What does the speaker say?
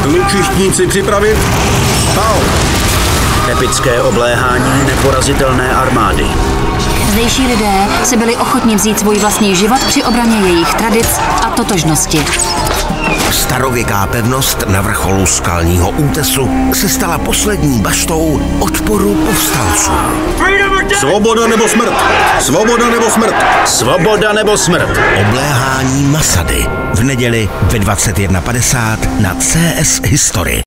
Lučištníci připravit. Pál. Epické obléhání neporazitelné armády. Zdejší lidé si byli ochotni vzít svůj vlastní život při obraně jejich tradic a totožnosti. Starověká pevnost na vrcholu skalního útesu se stala poslední baštou odporu povstalců. Svoboda nebo smrt! Svoboda nebo smrt! Svoboda nebo smrt! Obléhání Masady v neděli ve 21:50 na CS History.